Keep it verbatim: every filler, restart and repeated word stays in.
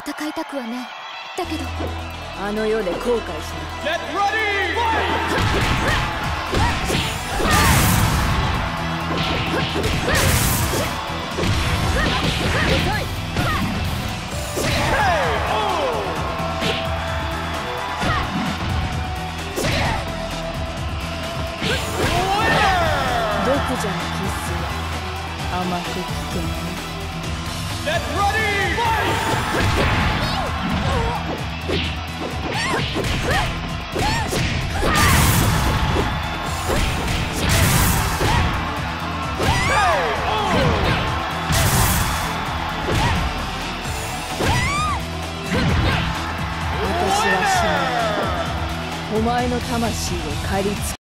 戦いたくはない。だけどあの世で後悔しない。 Get ready! Fight! 独自のキスは甘く危険ね。 Get ready! Fight! 私は死ぬ。お前の魂を借りつ